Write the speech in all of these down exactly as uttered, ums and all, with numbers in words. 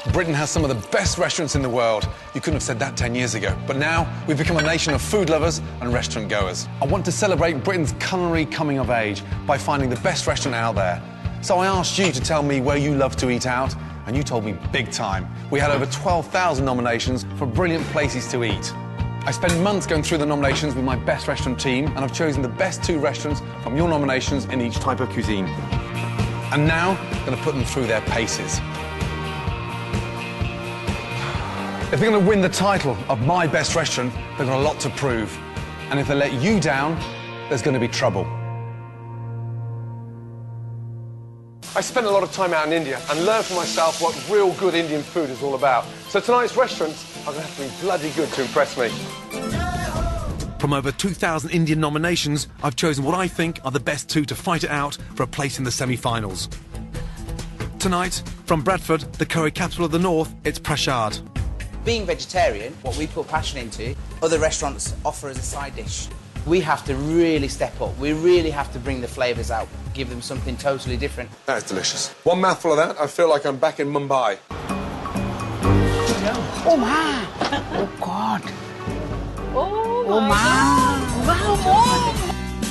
Britain has some of the best restaurants in the world. You couldn't have said that ten years ago. But now, we've become a nation of food lovers and restaurant goers. I want to celebrate Britain's culinary coming of age by finding the best restaurant out there. So I asked you to tell me where you love to eat out, and you told me big time. We had over twelve thousand nominations for brilliant places to eat. I spent months going through the nominations with my best restaurant team, and I've chosen the best two restaurants from your nominations in each type of cuisine. And now, I'm going to put them through their paces. If they're going to win the title of my best restaurant, they've got a lot to prove. And if they let you down, there's going to be trouble. I spent a lot of time out in India and learned for myself what real good Indian food is all about. So tonight's restaurants are going to have to be bloody good to impress me. From over two thousand Indian nominations, I've chosen what I think are the best two to fight it out for a place in the semi-finals. Tonight, from Bradford, the curry capital of the north, it's Prashad. Being vegetarian, what we put passion into, other restaurants offer as a side dish. We have to really step up. We really have to bring the flavours out, give them something totally different. That is delicious. One mouthful of that, I feel like I'm back in Mumbai. Oh, my. Oh, God. Oh, Oh, my my. God. Wow, Mom.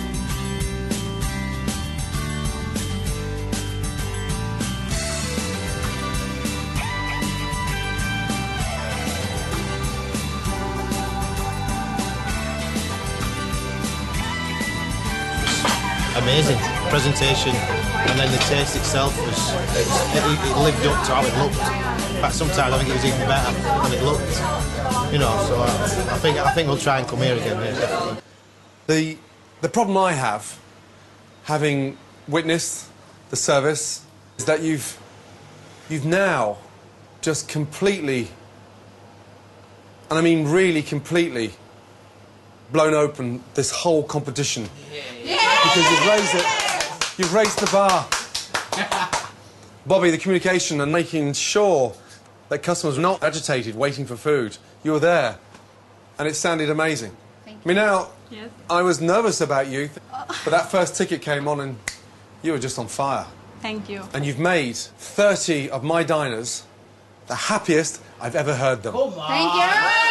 Amazing presentation, and then the taste itself was it, it, it lived up to how it looked. In fact, sometimes I think it was even better than it looked. You know, so I, I think I think we'll try and come here again. Yeah, definitely. The the problem I have, having witnessed the service, is that you've you've now just completely, and I mean really completely, blown open this whole competition. Because you've raised it, you've raised the bar. Bobby, the communication and making sure that customers were not agitated, waiting for food. You were there, and it sounded amazing. Thank you. I mean, now, Yes. I was nervous about you, but that first ticket came on and you were just on fire. Thank you. And you've made thirty of my diners the happiest I've ever heard them. Thank you.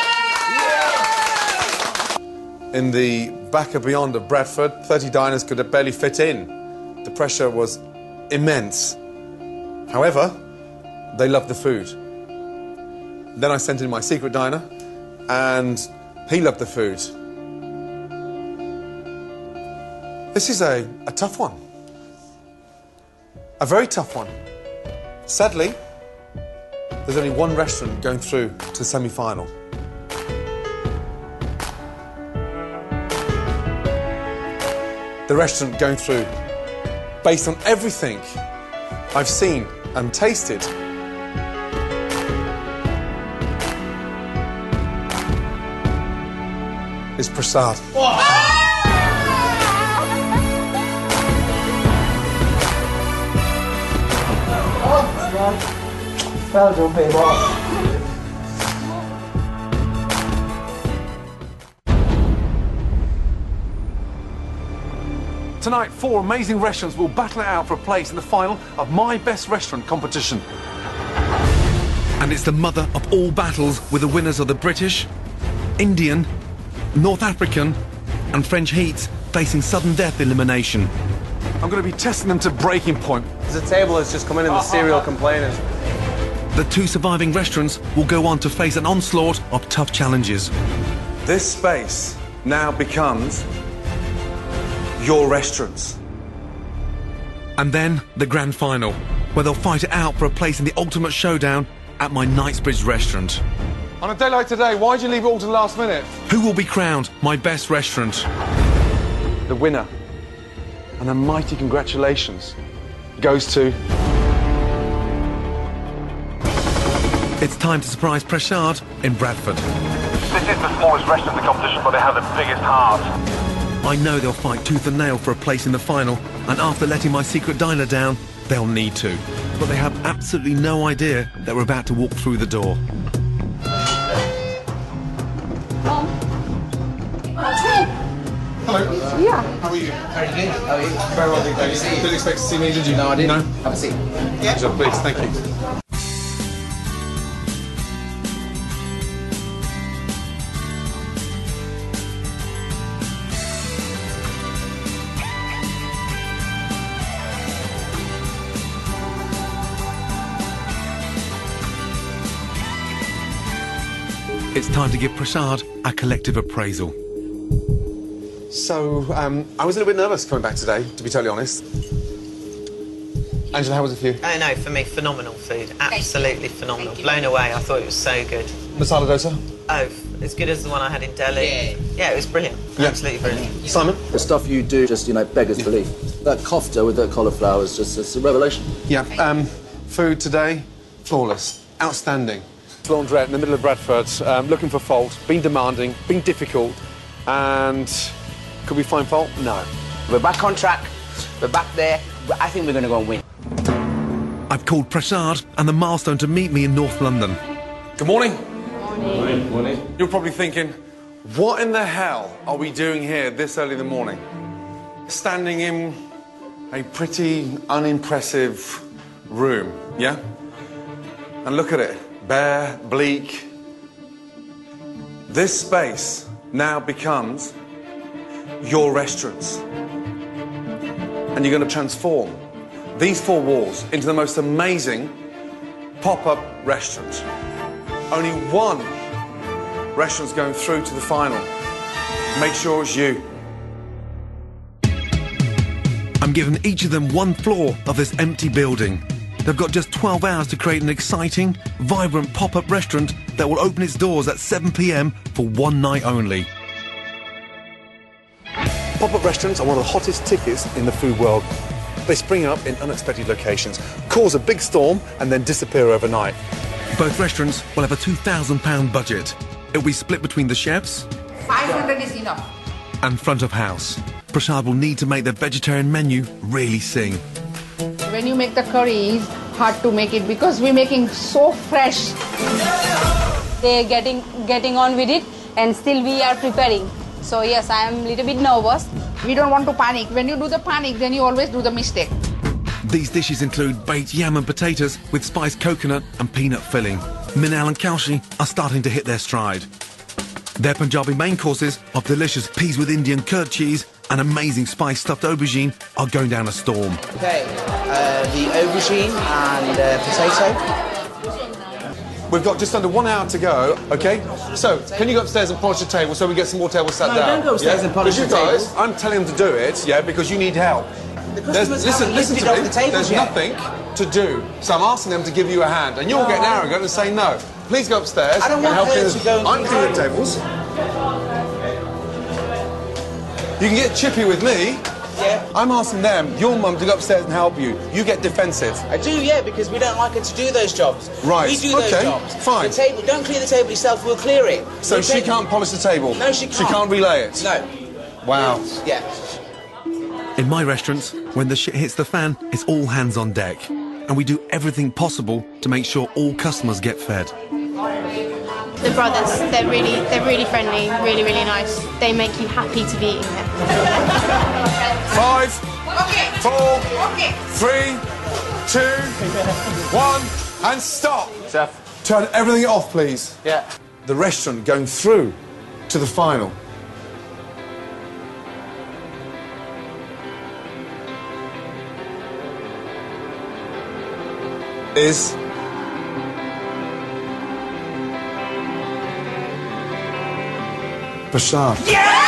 In the back of beyond of Bradford, thirty diners could have barely fit in. The pressure was immense. However, they loved the food. Then I sent in my secret diner, and he loved the food. This is a, a tough one. A very tough one. Sadly, there's only one restaurant going through to the semi-final. The restaurant going through, based on everything I've seen and tasted, is Prashad. Well done, people. Tonight, four amazing restaurants will battle it out for a place in the final of my best restaurant competition. And it's the mother of all battles, with the winners of the British, Indian, North African and French heats facing sudden death elimination. I'm going to be testing them to breaking point. The table has just come in and the serial complainers. The two surviving restaurants will go on to face an onslaught of tough challenges. This space now becomes your restaurants. And then the grand final, where they'll fight it out for a place in the ultimate showdown at my Knightsbridge restaurant. On a day like today, why'd you leave it all to the last minute? Who will be crowned my best restaurant? The winner, and a mighty congratulations, goes to... It's time to surprise Prashad in Bradford. This is the smallest restaurant in the competition, but they have the biggest heart. I know they'll fight tooth and nail for a place in the final, and after letting my secret diner down, they'll need to. But they have absolutely no idea that we're about to walk through the door. Hello. Yeah. How are you? How are you doing? How are you? Very well, thank you. Didn't expect to see me, did you? No, I didn't. No? Have a seat. Yeah. Sure, please, thank you. It's time to give Prashad a collective appraisal. So, um, I was a little bit nervous coming back today, to be totally honest. Angela, how was it for you? Oh no, for me, phenomenal food. Absolutely phenomenal. Blown away. I thought it was so good. Masala dosa? Oh, as good as the one I had in Delhi. Yeah. Yeah, it was brilliant. Yeah. Absolutely brilliant. Simon? The stuff you do just, you know, beggars belief. That kofta with that cauliflower is just, it's a revelation. Yeah, um, food today, flawless, outstanding. Laundrette in the middle of Bradford, um, looking for fault, being demanding, being difficult, and could we find fault? No. We're back on track. We're back there. I think we're going to go and win. I've called Prashad and the Milestone to meet me in North London. Good morning. Morning. Morning. You're probably thinking, what in the hell are we doing here this early in the morning? Standing in a pretty unimpressive room, yeah? And look at it, bare, bleak. This space now becomes your restaurants. And you're going to transform these four walls into the most amazing pop-up restaurant. Only one restaurant's going through to the final. Make sure it's you. I'm giving each of them one floor of this empty building. They've got just twelve hours to create an exciting, vibrant pop-up restaurant that will open its doors at seven p m for one night only. Pop-up restaurants are one of the hottest tickets in the food world. They spring up in unexpected locations, cause a big storm, and then disappear overnight. Both restaurants will have a two thousand pound budget. It will be split between the chefs five hundred is enough. and front of house. Prashad will need to make the vegetarian menu really sing. When you make the curry, it's hard to make it because we're making so fresh. They're getting getting on with it, and still we are preparing. So yes, I am a little bit nervous. We don't want to panic. When you do the panic, then you always do the mistake. These dishes include baked yam and potatoes with spiced coconut and peanut filling. Minal and Kaushi are starting to hit their stride. Their Punjabi main courses of delicious peas with Indian curd cheese and amazing spiced stuffed aubergine are going down a storm. Okay, uh, the aubergine and uh, potato. We've got just under one hour to go, okay? So, can you go upstairs and polish the table so we get some more tables sat No, down? don't go upstairs and polish Because the you guys, table. I'm telling them to do it, yeah, because you need help. The There's, customers listen, haven't listen lifted to off me. the tables There's yet. nothing to do. So I'm asking them to give you a hand. And you're getting arrogant and saying no. Please go upstairs I don't and want help her me. to go and I'm do doing it. the tables. You can get chippy with me. Yeah. I'm asking them, your mum, to go upstairs and help you. You get defensive. I do, yeah, because we don't like her to do those jobs. Right, We do those okay, jobs. fine. The table, don't clear the table yourself, we'll clear it. So We'll she take- can't polish the table? No, she can't. She can't relay it? No. Wow. Yeah. In my restaurants, when the shit hits the fan, it's all hands on deck. And we do everything possible to make sure all customers get fed. The brothers, they're really they're really friendly, really really nice. They make you happy to be eating it. Five, Okay. four, Okay. three, two, one, and stop. Chef. Turn everything off, please. Yeah. The restaurant going through to the final. Is Prashad.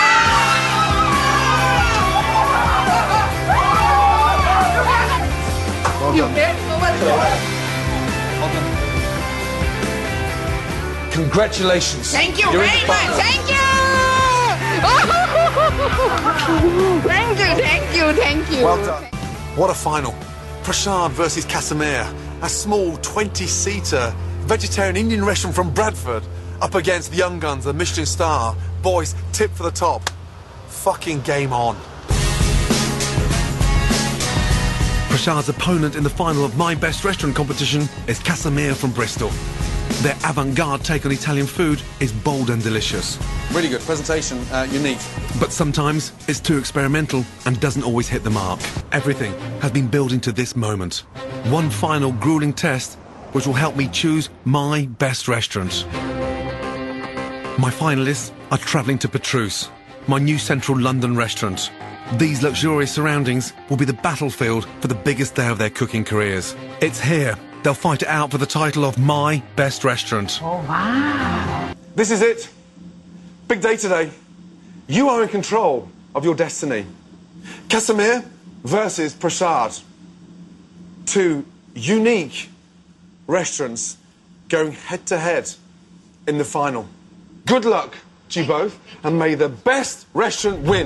Well You done. made so much work. Well done. Congratulations. Thank you You're in very the much. final. Thank you. Thank you, thank you, thank you. Well done. What a final. Prashad versus Casimir, a small twenty-seater vegetarian Indian restaurant from Bradford, up against the young guns, the Michelin star. Boys, tip for the top. Fucking game on. Prashad's opponent in the final of My Best Restaurant competition is Casimir from Bristol. Their avant-garde take on Italian food is bold and delicious. Really good presentation, uh, unique. But sometimes it's too experimental and doesn't always hit the mark. Everything has been building to this moment. One final grueling test which will help me choose my best restaurant. My finalists are travelling to Petrus, my new central London restaurant. These luxurious surroundings will be the battlefield for the biggest day of their cooking careers. It's here they'll fight it out for the title of My Best Restaurant. Oh, wow. This is it. Big day today. You are in control of your destiny. Casimir versus Prashad. Two unique restaurants going head to head in the final. Good luck to you both, and may the best restaurant win.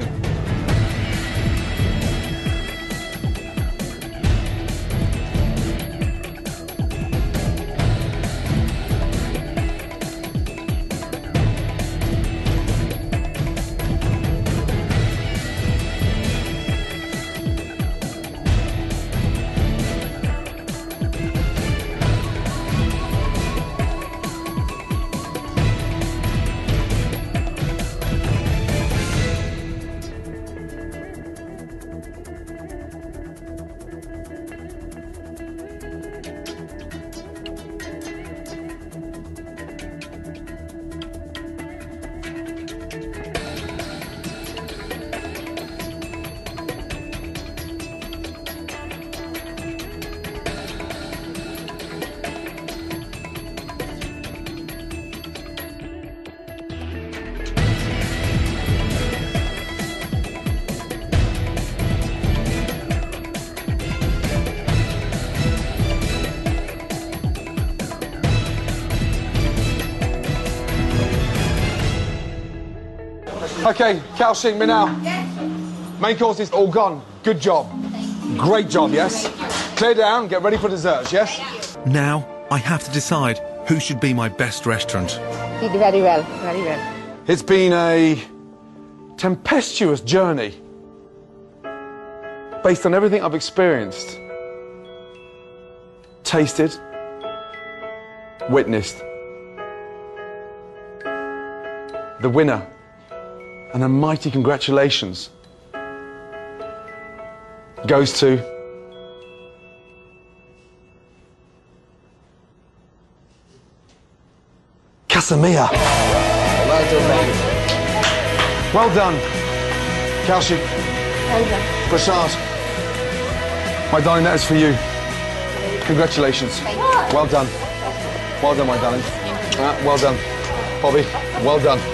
Okay, Cal Shing, me now. Yes. Main course is all gone. Good job. Great job, yes? Clear down, get ready for desserts, yes? Now, I have to decide who should be my best restaurant. He did very well, very well. It's been a tempestuous journey based on everything I've experienced, tasted, witnessed. The winner, and a mighty congratulations, goes to Casimir. Well done, mate. Well done, Kaushik. Well done. Prashad. My darling, that is for you. Congratulations. Well done. Well done, my darling. Uh, well done. Bobby, well done.